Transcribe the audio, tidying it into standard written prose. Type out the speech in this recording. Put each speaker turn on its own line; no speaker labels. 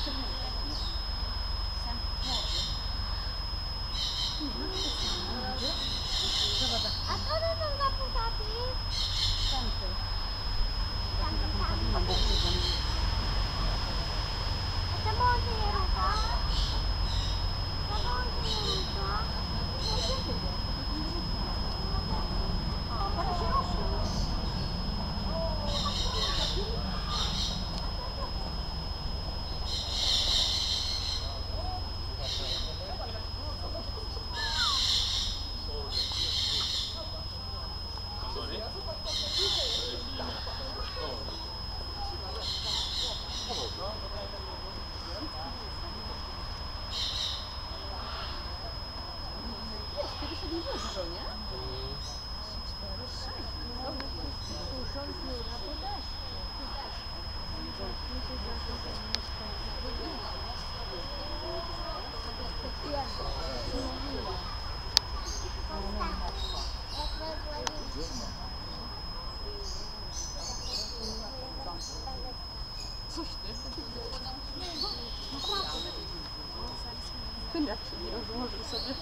A to będą zaputaty? Tamty. A to może je rucha? To może je rucha? Teraz się rosło.
Kiedyś to było dużo, nie? 4, 6.
Susząc na podeszcie.
Coś ty. Jak się nie rozłożył sobie.